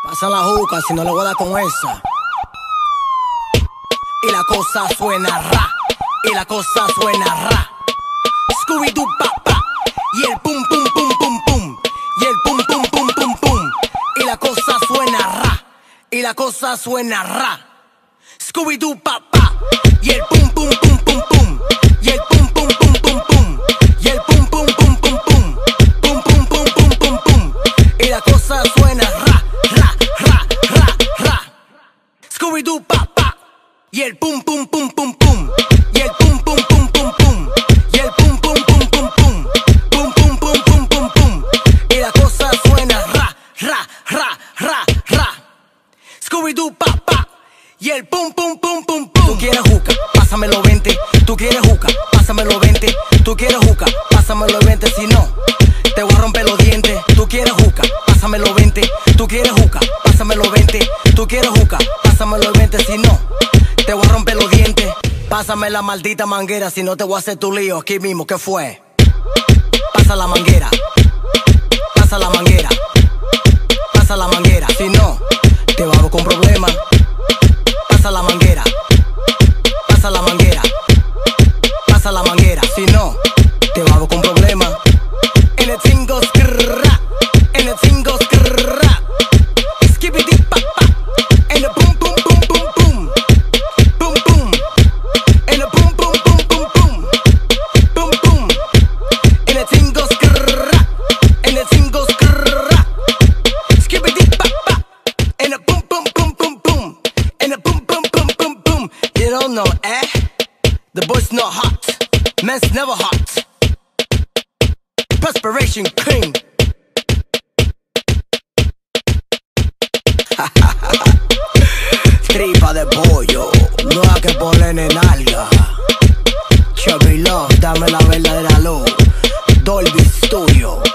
Pasa la juca si no le voy a dar con esa. Y la cosa suena ra. Y la cosa suena ra. Scooby-Doo pa pa. Y el pum pum pum pum pum. Y el pum pum pum pum pum. Y la cosa suena ra. Y la cosa suena ra. Scooby-Doo pa pa. Y el pum pum pum pum pum. Y el pum pum pum pum pum. Y el pum pum pum pum pum. Pum pum pum pum pum pum. Y la cosa suena ra ra ra ra ra. Scooby-Doo pa pa. Y el pum pum pum pum pum. Y el pum pum pum pum pum. Y el pum pum pum pum pum. Pum pum pum pum pum pum. Y la cosa suena ra ra ra ra ra. Scooby-Doo pa pa. Y el pum pum pum pum pum. Tú quieres juca, pásamelo 20. Tú quieres juca, pásamelo 20. Tú quieres juca, pásamelo 20. Si no, te voy a romper los dientes. Tú quieres juca, pásamelo 20. Tú quieres juca, pásamelo 20. Tú quieres juca, pásamelo 20. Si no, te voy a romper los dientes. Pásame la maldita manguera, si no te voy a hacer tu lío aquí mismo. ¿Qué fue? Pasa la manguera. Pasa la manguera. Pasa la manguera. Si no, te vamos con problemas. Pasa la manguera. Pasa la manguera. Pasa la manguera. Si no, te vamos con problemas. En el tingo skrrra. En el tingo skrrra. Skibidi pa pa. En el pum pum pum pum pum. Pum pum. En el pum pum pum pum pum. Pum pum. En el tingo skrrra. En el tingo skrrra. Skibidi pa pa. En el pum pum pum pum pum. En el pum pum pum pum pum. You don't know, eh? The boy's not hot. Man's never hot. Perspiration clean. Tripa de pollo, no hay que ponerle nalga. Chubby Love, dame la verdadera luz. Dolby Studio.